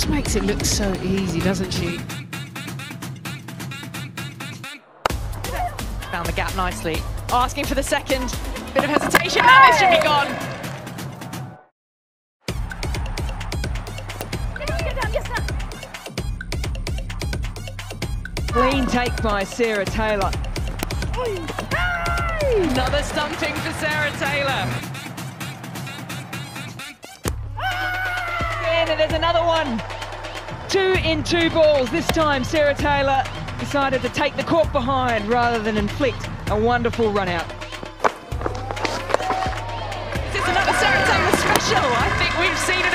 makes it look so easy, doesn't she? Found the gap nicely. Asking for the second. Bit of hesitation, and this should be gone. Clean take by Sarah Taylor. Another stumping for Sarah Taylor. And there's another one. 2 in 2 balls. This time Sarah Taylor decided to take the court behind rather than inflict a wonderful run out. This is another Sarah Taylor special. I think we've seen it